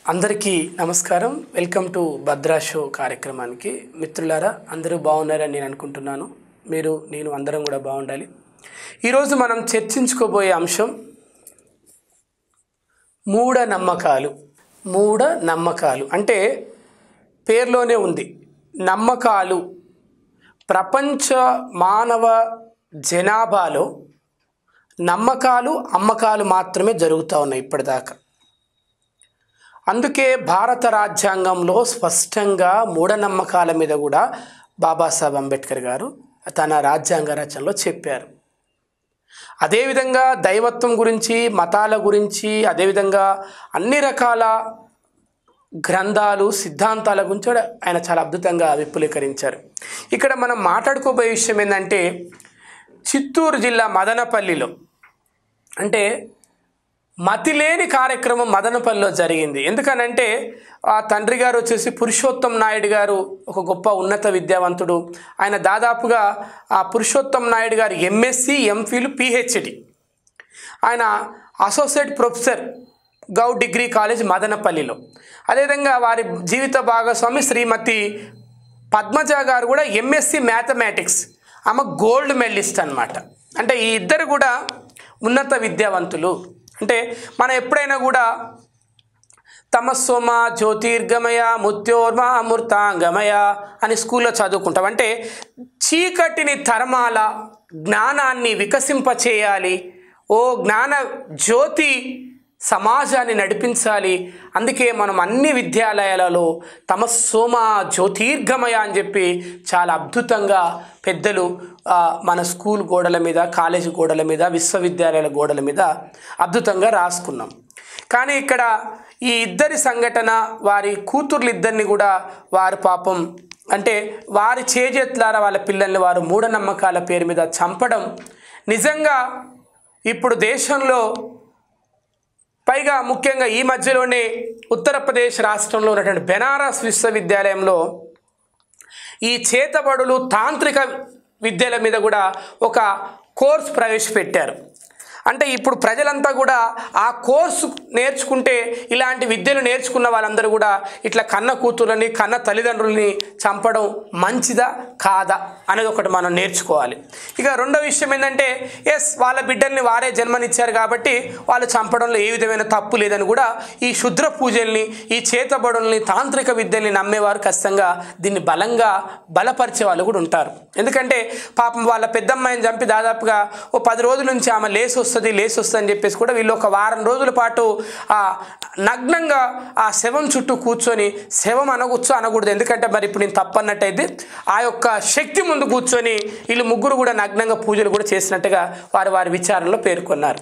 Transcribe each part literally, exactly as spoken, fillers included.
అందరికీ నమస్కారం. Welcome to Bhadra show కార్యక్రమానికి. మిత్రులారా, అందరూ బాగున్నారని నేను అనుకుంటున్నాను. మీరు నేను అందరం కూడా బాగుండాలి. ఈరోజు మనం చర్చించుకోబోయే అంశం మూఢ నమ్మకాలు. మూఢ నమ్మకాలు అంటే పేర్లోనే ఉంది, నమ్మకాలు. ప్రపంచ మానవ జనాభాలో నమ్మకాలు అమ్మకాలు మాత్రమే జరుగుతూ ఉన్నాయి ఇప్పటిదాకా. అందుకే భారత రాజ్యాంగంలో స్పష్టంగా మూఢనమ్మకాల మీద కూడా బాబాసాహెబ్ అంబేద్కర్ గారు తన రాజ్యాంగ రచనలో చెప్పారు. అదేవిధంగా దైవత్వం గురించి, మతాల గురించి, అదేవిధంగా అన్ని రకాల గ్రంథాలు, సిద్ధాంతాల గురించి కూడా ఆయన చాలా అద్భుతంగా విపులీకరించారు. ఇక్కడ మనం మాట్లాడుకోబోయే విషయం ఏంటంటే, చిత్తూరు జిల్లా మదనపల్లిలో అంటే మతిలేని కార్యక్రమం మదనపల్లిలో జరిగింది. ఎందుకనంటే ఆ తండ్రి గారు వచ్చేసి పురుషోత్తం నాయుడు గారు ఒక గొప్ప ఉన్నత విద్యావంతుడు. ఆయన దాదాపుగా ఆ పురుషోత్తం నాయుడు గారు ఎంఎస్సి, ఎంఫిల్, పిహెచ్డి. ఆయన associate professor Goud degree college మదనపల్లిలో. అదేవిధంగా వారి జీవిత భాగస్వామి శ్రీమతి పద్మజ గారు కూడా ఎంఎస్సి మ్యాథమెటిక్స్, ఆమె గోల్డ్ మెడలిస్ట్ అన్నమాట. అంటే ఈ ఇద్దరు కూడా ఉన్నత విద్యావంతులు. అంటే మనం ఎప్పుడైనా కూడా తమస్సోమ జ్యోతిర్గమయ ముత్యోర్మ అమృతాంగమయ అని స్కూల్లో చదువుకుంటాం. అంటే చీకటిని తరమాల, జ్ఞానాన్ని వికసింపచేయాలి, ఓ జ్ఞాన జ్యోతి సమాజాన్ని నడిపించాలి. అందుకే మనం అన్ని విద్యాలయాలలో తమస్సోమ జ్యోతిర్గమయ అని చెప్పి చాలా అద్భుతంగా పెద్దలు మన స్కూల్ గోడల మీద, కాలేజీ గోడల మీద, విశ్వవిద్యాలయాల గోడల మీద అద్భుతంగా రాసుకున్నాం. కానీ ఇక్కడ ఈ ఇద్దరి సంఘటన, వారి కూతుర్లు ఇద్దరిని కూడా వారు పాపం అంటే వారి చేజేతులారా వాళ్ళ పిల్లల్ని వారు మూఢనమ్మకాల పేరు మీద చంపడం నిజంగా ఇప్పుడు దేశంలో, పైగా ముఖ్యంగా ఈ మధ్యలోనే ఉత్తరప్రదేశ్ రాష్ట్రంలో ఉన్నటువంటి బెనారస్ విశ్వవిద్యాలయంలో ఈ చేతబడులు, తాంత్రిక విద్యల మీద కూడా ఒక కోర్సు ప్రవేశపెట్టారు. అంటే ఇప్పుడు ప్రజలంతా కూడా ఆ కోర్సు నేర్చుకుంటే, ఇలాంటి విద్యలు నేర్చుకున్న వాళ్ళందరూ కూడా ఇట్లా కన్న కూతుర్లని, కన్న తల్లిదండ్రులని చంపడం మంచిదా కాదా అనేది ఒకటి మనం నేర్చుకోవాలి. ఇక రెండో విషయం ఏంటంటే, ఎస్ వాళ్ళ బిడ్డల్ని వారే జన్మనిచ్చారు కాబట్టి వాళ్ళు చంపడంలో ఏ విధమైన తప్పు లేదని కూడా ఈ శుద్ర పూజల్ని, ఈ చేతబడుల్ని, తాంత్రిక విద్యల్ని నమ్మేవారు ఖచ్చితంగా దీన్ని బలంగా బలపరిచే వాళ్ళు కూడా ఉంటారు. ఎందుకంటే పాపం వాళ్ళ పెద్దమ్మాయిని చంపి దాదాపుగా ఓ పది రోజుల నుంచి ఆమె లేసి వస్తుంది లేసి వస్తుంది అని చెప్పేసి కూడా వీళ్ళు ఒక వారం రోజుల పాటు ఆ నగ్నంగా ఆ శవం చుట్టూ కూర్చొని, శవం అనగొచ్చు అనకూడదు ఎందుకంటే మరి ఇప్పుడు నేను తప్పన్నట్టయితే, ఆ యొక్క శక్తి ముందు కూర్చొని వీళ్ళు ముగ్గురు కూడా నగ్నంగా పూజలు కూడా చేసినట్టుగా వారు వారి విచారణలో పేర్కొన్నారు.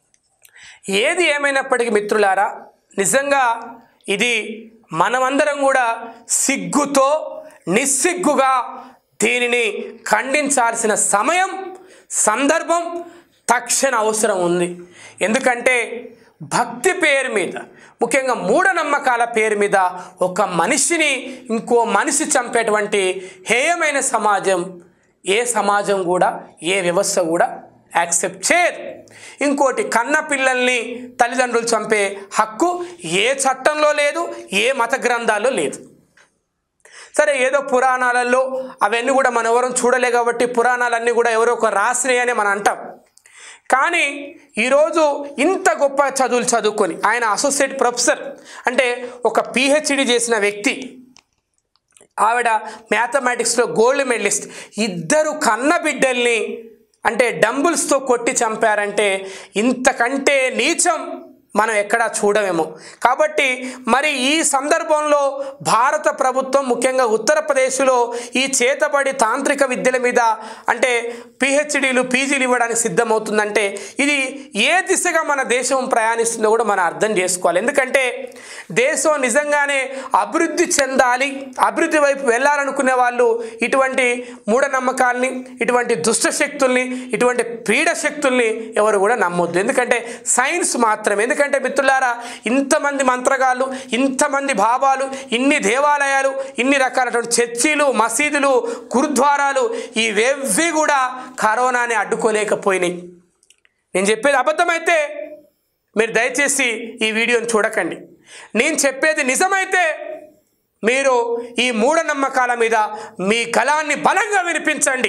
ఏది ఏమైనప్పటికీ మిత్రులారా, నిజంగా ఇది మనమందరం కూడా సిగ్గుతో, నిస్సిగ్గుగా దీనిని ఖండించాల్సిన సమయం, సందర్భం తక్షణ అవసరం ఉంది. ఎందుకంటే భక్తి పేరు మీద, ముఖ్యంగా మూఢనమ్మకాల పేరు మీద ఒక మనిషిని ఇంకో మనిషి చంపేటువంటి హేయమైన సమాజం ఏ సమాజం కూడా, ఏ వ్యవస్థ కూడా యాక్సెప్ట్ చేయదు. ఇంకోటి, కన్న పిల్లల్ని తల్లిదండ్రులు చంపే హక్కు ఏ చట్టంలో లేదు, ఏ మత గ్రంథాల్లో లేదు. సరే, ఏదో పురాణాలలో అవన్నీ కూడా మనం ఎవరూ చూడలే కాబట్టి పురాణాలన్నీ కూడా ఎవరో ఒక రాసినాయి అని మనం అంటాం. కానీ ఈరోజు ఇంత గొప్ప చదువులు చదువుకొని ఆయన అసోసియేట్ ప్రొఫెసర్ అంటే ఒక పిహెచ్డి చేసిన వ్యక్తి, ఆవిడ మ్యాథమెటిక్స్లో గోల్డ్ మెడలిస్ట్, ఇద్దరు కన్న బిడ్డల్ని అంటే డంబుల్స్తో కొట్టి చంపారంటే ఇంతకంటే నీచం మనం ఎక్కడా చూడమేమో. కాబట్టి మరి ఈ సందర్భంలో భారత ప్రభుత్వం, ముఖ్యంగా ఉత్తరప్రదేశ్లో ఈ చేతబడి తాంత్రిక విద్యల మీద అంటే పిహెచ్డీలు, పీజీలు ఇవ్వడానికి సిద్ధమవుతుందంటే ఇది ఏ దిశగా మన దేశం ప్రయాణిస్తుందో కూడా మనం అర్థం చేసుకోవాలి. ఎందుకంటే దేశం నిజంగానే అభివృద్ధి చెందాలి, అభివృద్ధి వైపు వెళ్ళాలనుకునే వాళ్ళు ఇటువంటి మూఢనమ్మకాల్ని, ఇటువంటి దుష్ట శక్తుల్ని, ఇటువంటి పీడ శక్తుల్ని ఎవరు కూడా నమ్మొద్దు. ఎందుకంటే సైన్స్ మాత్రమే. ఎందుకంటే మిత్రులారా, ఇంతమంది మంత్రగాళ్ళు, ఇంతమంది భావాలు, ఇన్ని దేవాలయాలు, ఇన్ని రకాలైనటువంటి చర్చిలు, మసీదులు, గురుద్వారాలు ఇవేవి కూడా కరోనాని అడ్డుకోలేకపోయినాయి. నేను చెప్పేది అబద్ధమైతే మీరు దయచేసి ఈ వీడియోని చూడకండి. నేను చెప్పేది నిజమైతే మీరు ఈ మూఢనమ్మకాల మీద మీ గళాన్ని బలంగా వినిపించండి.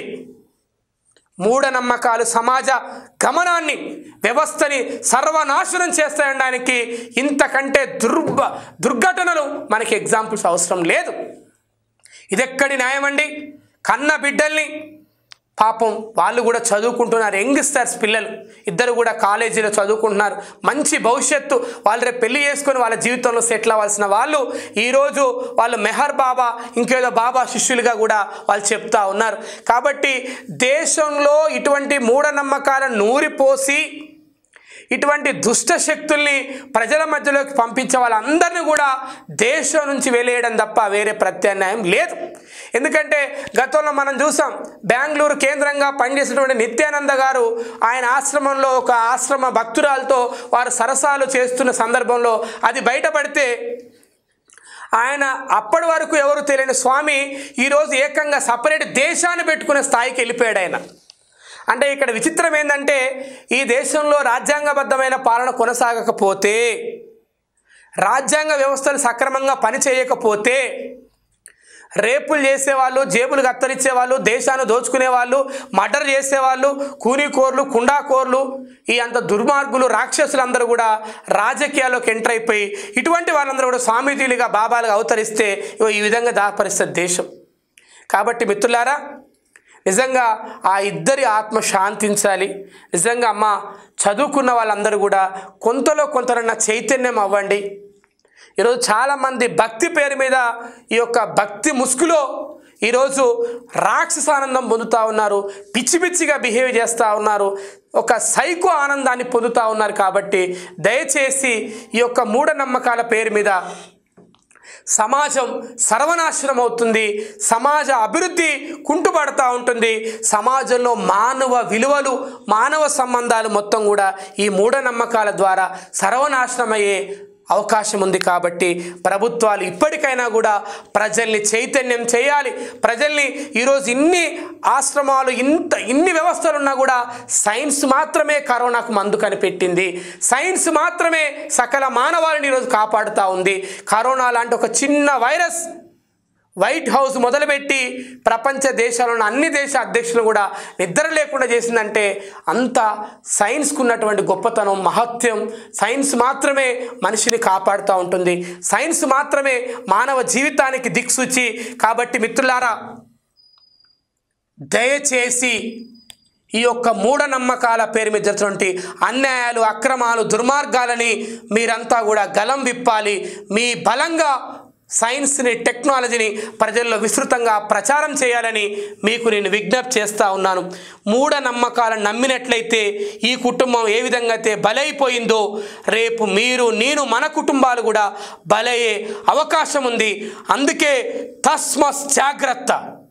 మూఢనమ్మకాలు సమాజ గమనాన్ని, వ్యవస్థని సర్వనాశనం చేస్తాయనడానికి ఇంతకంటే దుర్భ దుర్ఘటనలు మనకి ఎగ్జాంపుల్స్ అవసరం లేదు. ఇదెక్కడి న్యాయం అండి? కన్న బిడ్డల్ని పాపం వాళ్ళు కూడా చదువుకుంటున్నారు, యంగ్స్టర్స్ పిల్లలు ఇద్దరు కూడా కాలేజీలో చదువుకుంటున్నారు, మంచి భవిష్యత్తు, వాళ్ళు రేపు పెళ్లి చేసుకొని వాళ్ళ జీవితంలో సెటిల్ అవ్వాల్సిన వాళ్ళు ఈరోజు వాళ్ళు మెహర్ బాబా ఇంకేదో బాబా శిష్యులుగా కూడా వాళ్ళు చెప్తా ఉన్నారు. కాబట్టి దేశంలో ఇటువంటి మూఢనమ్మకాలను నూరిపోసి ఇటువంటి దుష్ట శక్తుల్ని ప్రజల మధ్యలోకి పంపించే వాళ్ళందరినీ కూడా దేశం నుంచి వెలేయడం తప్ప వేరే ప్రత్యామ్నాయం లేదు. ఎందుకంటే గతంలో మనం చూసాం, బెంగళూరు కేంద్రంగా పనిచేసినటువంటి నిత్యానంద గారు ఆయన ఆశ్రమంలో ఒక ఆశ్రమ భక్తురాలతో వారు సరసాలు చేస్తున్న సందర్భంలో అది బయటపడితే ఆయన అప్పటి వరకు ఎవరు తెలియని స్వామి ఈరోజు ఏకంగా సపరేట్ దేశాన్ని పెట్టుకునే స్థాయికి వెళ్ళిపోయాడు ఆయన. అంటే ఇక్కడ విచిత్రం ఏంటంటే, ఈ దేశంలో రాజ్యాంగబద్ధమైన పాలన కొనసాగకపోతే, రాజ్యాంగ వ్యవస్థలు సక్రమంగా పనిచేయకపోతే రేపులు చేసేవాళ్ళు, జేబులు కత్తరించేవాళ్ళు, దేశాన్ని దోచుకునేవాళ్ళు, మర్డర్ చేసేవాళ్ళు, కూనీకోర్లు, కుండాకోర్లు, ఈ అంత దుర్మార్గులు రాక్షసులందరూ కూడా రాజకీయాల్లోకి ఎంటర్ అయిపోయి ఇటువంటి వాళ్ళందరూ కూడా స్వామీజీలుగా బాబాలుగా అవతరిస్తే ఈ విధంగా దాపరిస్తుంది దేశం. కాబట్టి మిత్రులారా, నిజంగా ఆ ఇద్దరి ఆత్మ శాంతించాలి. నిజంగా అమ్మ చదువుకున్న వాళ్ళందరూ కూడా కొంతలో కొంతనన్నా చైతన్యం అవ్వండి. ఈరోజు చాలామంది భక్తి పేరు మీద ఈ యొక్క భక్తి ముసుగులో ఈరోజు రాక్షస ఆనందం పొందుతూ ఉన్నారు, పిచ్చి పిచ్చిగా బిహేవ్ చేస్తూ ఉన్నారు, ఒక సైకో ఆనందాన్ని పొందుతూ ఉన్నారు. కాబట్టి దయచేసి ఈ యొక్క మూఢనమ్మకాల పేరు మీద సమాజం సర్వనాశనం అవుతుంది, సమాజ అభివృద్ధి కుంటుపడుతూ ఉంటుంది, సమాజంలో మానవ విలువలు, మానవ సంబంధాలు మొత్తం కూడా ఈ మూఢనమ్మకాల ద్వారా సర్వనాశనమయ్యే అవకాశం ఉంది. కాబట్టి ప్రభుత్వాలు ఇప్పటికైనా కూడా ప్రజల్ని చైతన్యం చేయాలి. ప్రజల్ని ఈరోజు ఇన్ని ఆశ్రమాలు, ఇంత ఇన్ని వ్యవస్థలు ఉన్నా కూడా సైన్స్ మాత్రమే కరోనాకు మందు కనిపెట్టింది, సైన్స్ మాత్రమే సకల మానవాళిని ఈరోజు కాపాడుతూ ఉంది. కరోనా లాంటి ఒక చిన్న వైరస్ వైట్ హౌస్ మొదలుపెట్టి ప్రపంచ దేశాలను అన్ని దేశ అధ్యక్షులు కూడా నిద్ర లేకుండా చేసిందంటే అంత సైన్స్కు ఉన్నటువంటి గొప్పతనం, మహత్యం. సైన్స్ మాత్రమే మనిషిని కాపాడుతూ ఉంటుంది, సైన్స్ మాత్రమే మానవ జీవితానికి దిక్సూచి. కాబట్టి మిత్రులారా, దయచేసి ఈ యొక్క మూఢనమ్మకాల పేరు మీద జరుగుతున్నటువంటి అన్యాయాలు, అక్రమాలు, దుర్మార్గాలని మీరంతా కూడా గలం విప్పాలి. మీ బలంగా సైన్స్ని, టెక్నాలజీని ప్రజల్లో విస్తృతంగా ప్రచారం చేయాలని మీకు నేను విజ్ఞప్తి చేస్తూ ఉన్నాను. మూఢనమ్మకాలను నమ్మినట్లయితే ఈ కుటుంబం ఏ విధంగా అయితే బలైపోయిందో రేపు మీరు, నేను, మన కుటుంబాలు కూడా బలయ్యే అవకాశం ఉంది. అందుకే తస్మస్ జాగ్రత్త.